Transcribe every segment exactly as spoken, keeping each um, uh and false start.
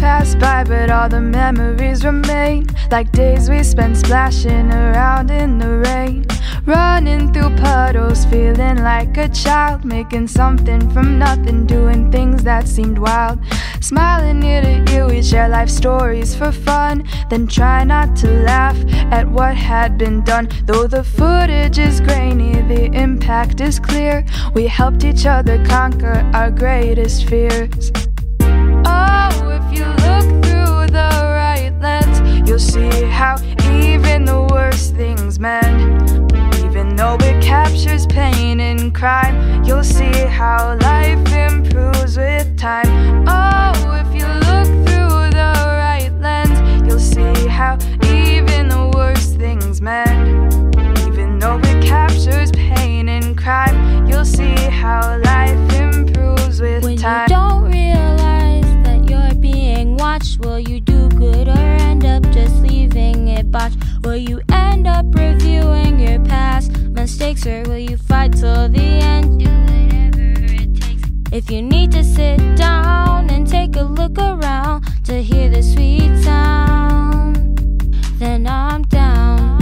pass by, but all the memories remain, like days we spent splashing around in the rain, running through puddles, feeling like a child, making something from nothing, doing things that seemed wild. Smiling near to you, we share life stories for fun, then try not to laugh at what had been done. Though the footage is grainy, the impact is clear. We helped each other conquer our greatest fears. Oh, if you look through the right lens, you'll see how even the worst things mend. Even though it captures pain and crime, you'll see how life improves with time. Oh, if you look through the right lens, you'll see how even the worst things mend. Even though it captures pain and crime, you'll see how life improves with when time. When you don't realize that you're being watched, will you do good or end up just leaving it botched? Will you end up reviewing your past mistakes, or will you fight till the end, do whatever it takes? If you need to sit down and take a look around to hear the sweet sound, then I'm down.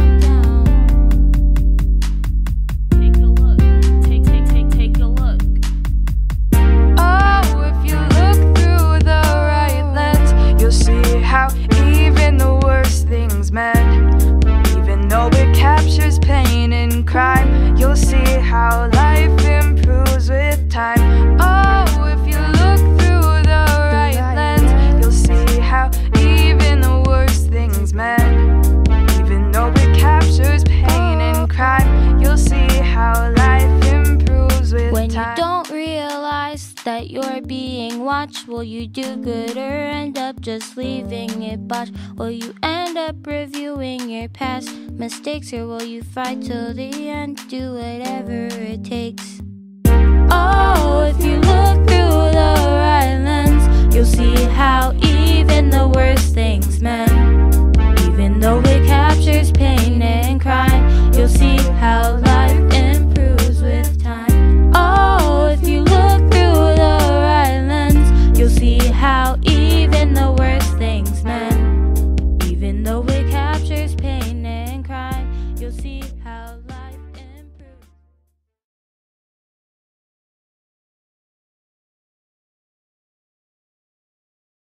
Take a look, take, take, take, take a look. Oh, if you look through the right lens, you'll see how even the worst things mend. Even though it captures pain and crime, you'll see how life improves with time. Oh, if you look through the right lens, you'll see how even the worst things mend. Even though it captures pain and crime, you'll see how life improves with time. When you don't realize that you're being watched, will you do good or end up just leaving it botched? Will you end up reviewing your past mistakes, or will you fight till the end, do whatever it takes? Oh, if you look through the right lens, you'll see how even the worst things mend.